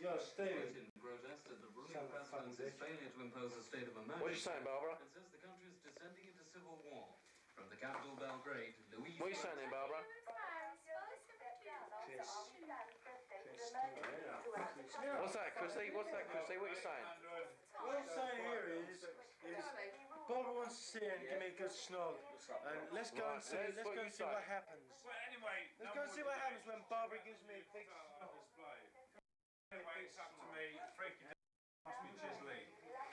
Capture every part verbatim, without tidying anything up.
Yo, Steve. Protested the ruling president's failure to impose a state of emergency. What are you saying, Barbara? And says the country is descending into civil war. From the capital, Belgrade, Louise. What are you saying then, Barbara? What's that, Chrissy? What's that, Chrissy? What are you saying? What I'm saying here is, is Barbara wants to see and give me a good snog. And let's go Right, and see. let's Let's what go you and see say. what happens. Well, anyway, Let's go and see what happens when Barbara gives me a big snog. Anyway, it's up to me. Freaky ask me Chisley.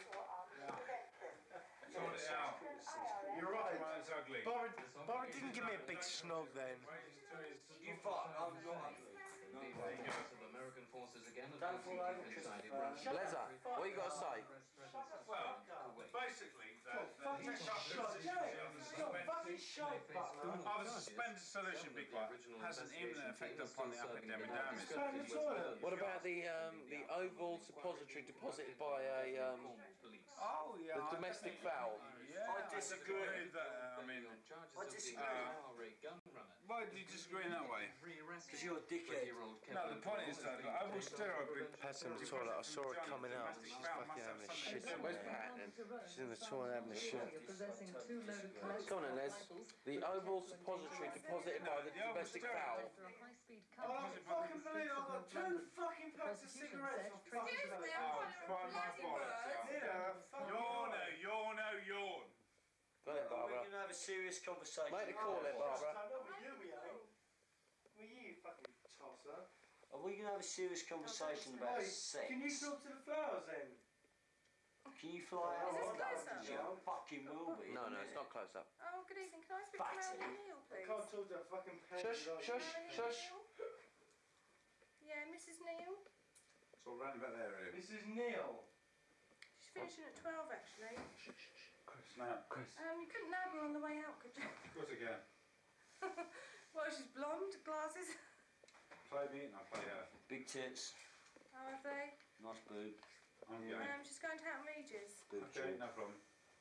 Sort it out. You're right. Well, it's ugly. Barbara, Barbara didn't give me a big snog then. You fuck, I'm not ugly. Of American forces again. Don't fall over, Leza, what you got to say? Well, basically, the, the Fucking shut up. Fucking shut up. Oh, the suspended solution big one has an imminent effect upon the epidemic damage. What about the um, the oval suppository deposited by a um, Oh, yeah. the domestic fowl? Yeah, I disagree with that. I mean, I disagree. why do you disagree in that way? Because you're a dickhead. No, the point is that like, oval steroid. Pat's in the toilet. I saw her coming out. She's fucking having a shit. Where's Pat then? She's in the toilet having a shit. Come on then, Les. The oval suppository deposited by the domestic fowl. I don't fucking believe it. I've got two fucking packs of cigarettes. Excuse me, I'm trying to bloody words. Yeah, fuck Yawn, oh, yawn, oh, yawn. Go ahead, We're Barbara. going to have a serious conversation. Make the call then, Barbara. Not with you, we ain't. With you, fucking tosser. Are we going to have a serious conversation about Oi, sex? can you talk to the flowers then? Can you fly out? Is this close up? Yeah, fucking will be. No, no, it's not close up. Oh, good evening. Can I speak to Fatty. Marilyn Neal, I please? can't talk to a fucking pen. Shush, shush, Marilyn shush. Neal? Yeah, Missus Neal. It's all round about there, really. This is Neil. She's finishing at twelve, actually. Chris, now. Chris. Um, you couldn't nab her on the way out, could you? Of course I can. Well, she's blonde, glasses. Play me and I'll play her. Big tits, How are they? nice boob, I'm going. Um, she's going to Houghton Regis. boob Okay, joint. no problem.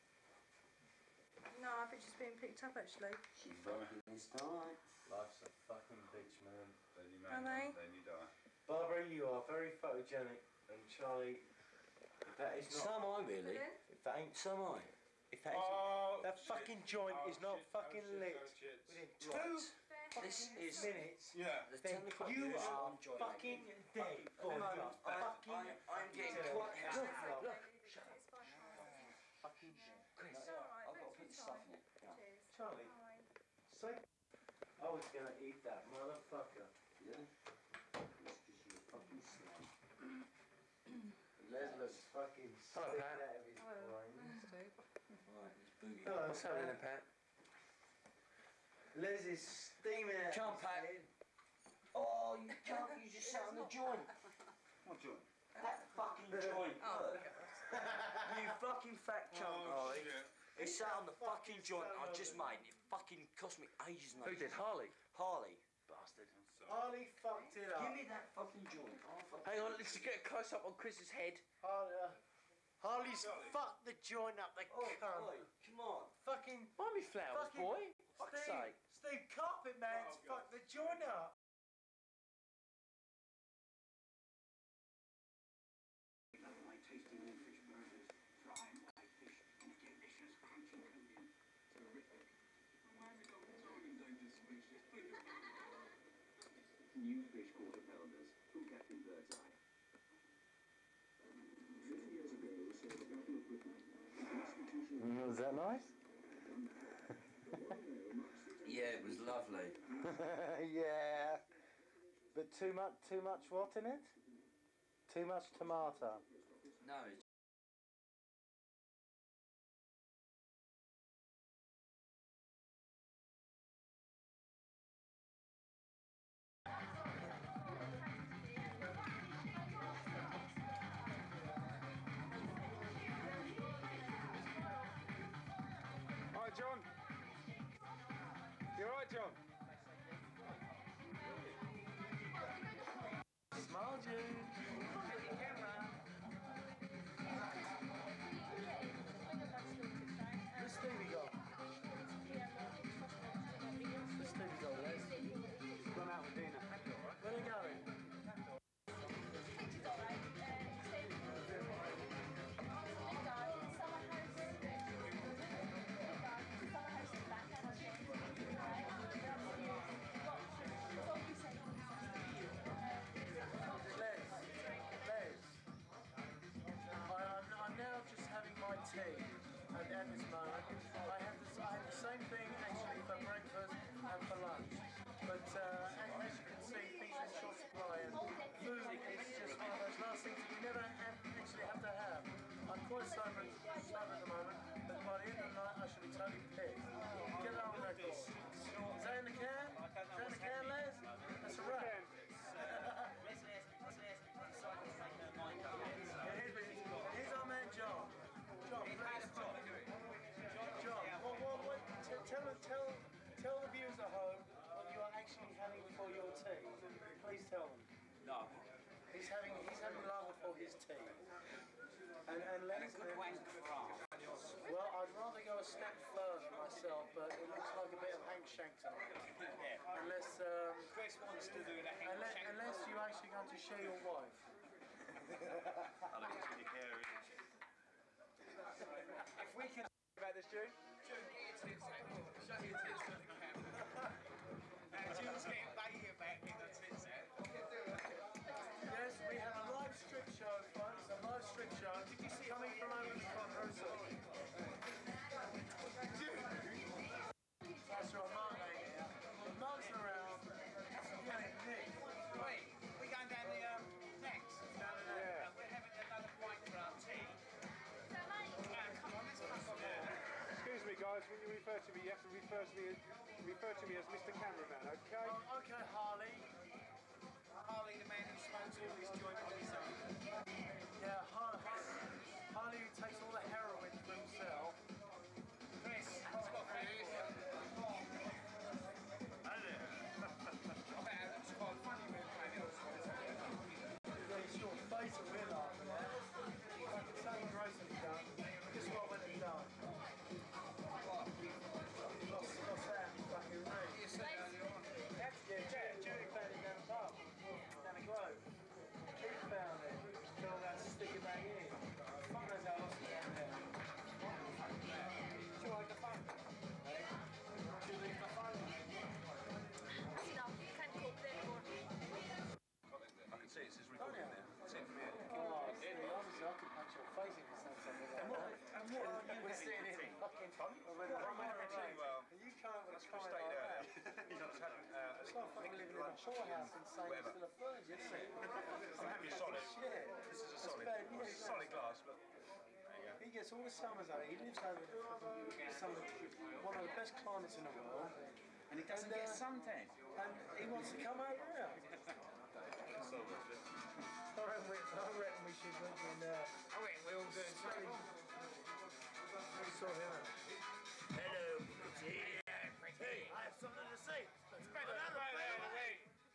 No, I think she's being picked up, actually. She fucking is tight. Life's a fucking bitch, man. Then you Are marry, they? then you die. Barbara, you are very photogenic, and Charlie, if that is So not, am I, really. Pardon? if that ain't, So am I. if that is, Oh, that shit. fucking joint Oh, is not shit. fucking Oh, shit. lit Oh, shit. within two Right. Fair This fucking is- minutes, Yeah. The then ten o'clock you news are on Joy fucking Lady. dead. At the moment, I- fucking I- I'm getting dead. quite It's look, okay, look. it's fine. Fucking Chris, It's all right, I've got thanks to for put the your stuff time. in it. Yeah. Cheers. Charlie, Bye. say, I was gonna eat that motherfucker. Yeah? That's because you're a fucking slave. Les looks fucking Hello, sick Pat. out of his Hello. brain. Steve. Right, it's boogie. Hello, What's happening then, Pat? Les is steaming out. Come on, his Pat. head. Oh, you can't, you just sat on the joint. What joint? That fucking joint. Oh, look. You fucking fat cunt, Oh, Harley. shit. It sat on the fucking Fucking joint I son just of a- made. It fucking cost me ages, mate. Who did? Harley? Harley. Bastard. Harley fucked it up. Give me that fucking joint. I'll fucking- Hang on, let's get a close up on Chris's head. Harley, uh, Harley's fucked the joint up, the Oi, cunt. oi, come on. Fucking Buy me flowers, Fucking- boy. Fuck's Steve, sake. Steve Carpet Man's Oh, God. fucked the joint up. Tasting new fish burgers, frying white fish, and a delicious crunchy coating. Terrific. Reminds me of the endangered species. New fish quarter pounders from Captain Birdseye. Fifty years ago, so the Battle of Britain, the Constitution Mm, was that nice? Yeah, it was lovely. Yeah. But too much, too much what in it? Too much tomato. No, it's Hi, John. You alright, John? Smile, Jude. Where's Stevie gone? Where's Stevie gone, Les? Gone out with Dina. Where are they going? a step further myself, but it looks like a bit of Hank Shankton. Yeah. Unless, um, Chris wants to do the Hank unless, Shank. unless you actually going to share your wife. I look at your hair. If we can about this, June. June, get your tits out. Show your tits to the camera. And June's getting baited back in the tits out. Yes, we have a live strip show, folks. A live strip show. Did you see coming from over the front row? That's your mum, mate. The mum's around. Yeah, Nick. Wait, we're going down the um, next. Down the neck. Uh, we're having another pint for our tea. Yeah, come on, let's crack on. Excuse me, guys. When you refer to me, you have to refer to me as, refer to me as Mister Cameraman, okay? Oh, okay, Harley. Harley, the man who smokes all his joint on his own. Yeah, Har- Har- Harley who takes all the heroin for himself. Chris, what's got for you? I bet it looks quite funny when playing outside. Yeah, it's your face that we're laughing at. Fucking Sammy Grayson done. Guess what I went and done? What? Lost, lost that fucking ring. You said earlier on. Yeah, Judy, Judy found it down the pub. Down the grove. Keith found it. Filled that sticky bag in. Fuck knows how I lost it down there. Do you like the phone? Hey? Do you leave the phone? I can see it says recording there. It's in from here. Oh, see, obviously I could punch your face if you said something like that. And what are you We're having sitting for in tea? fucking Pardon? with a I'm having tea, well, and you come up with a that's Chris comment stated like earlier. that. He's just having uh, It's like fucking living in a whorehouse and saying you're still a virgin, isn't it? I'm having solid. Shit. This is a That's solid. bad news, It's a solid glass, but He gets all the summers out. He lives over some of the, one of the best climates in the world. and it doesn't And, get uh, suntan. And he wants to come over here. I reckon we, I reckon we should look in there. I reckon we all do it. We saw him. Hello, pretty. Hey, I have something to say. Let's go down the way.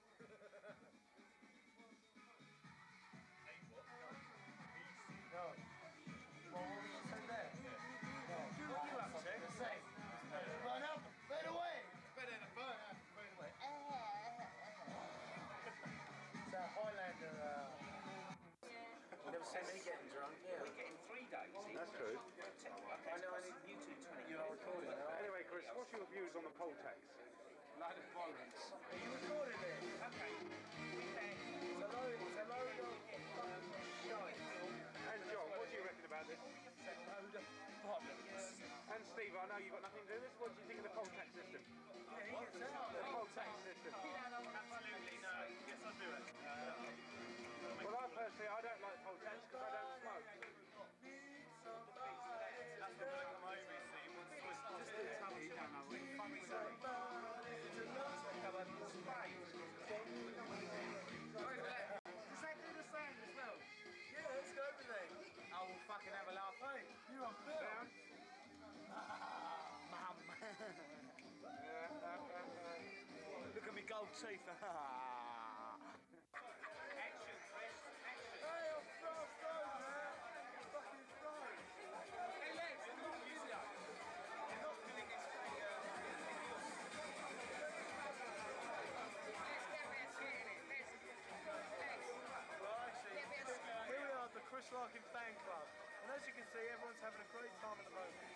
No. Well, what were you saying there? No. What are you up to? To say. Run up, right away. Better than burn up, burn away. It's a Highlander. Uh, you never seen me getting drunk, yeah. We're getting three days. That's true. Okay, I know I need you two twenty. You're not recording now. Anyway, Chris, what's your views on the poll tax? Load of bollocks. Are you recording it? Okay. It's a load, it's a load of fucking shite. And John, what do you reckon about this? It's a load of bollocks. And Steve, I know you've got nothing to do with this. What do you think of the poll tax system? Yeah, he gets out. The poll tax system. Absolutely no. Yes, I do it. Well, I personally, I don't like poll tax because I don't smoke. That's the black and white receipt. Just tell me you don't know what you're fucking saying. Exactly the same as well. Yeah, let's go over there. I will fucking have a laugh. Hey, you're on film. Mum. Look at me gold teeth. Action, Chris. Action. Hey, I'm froze, froze, man. Fucking froze. Hey, lads, come on, you know. You're not going to get straight. Uh, Right, see, here we are at the Chris Larkin fan club. And as you can see, everyone's having a great time at the moment.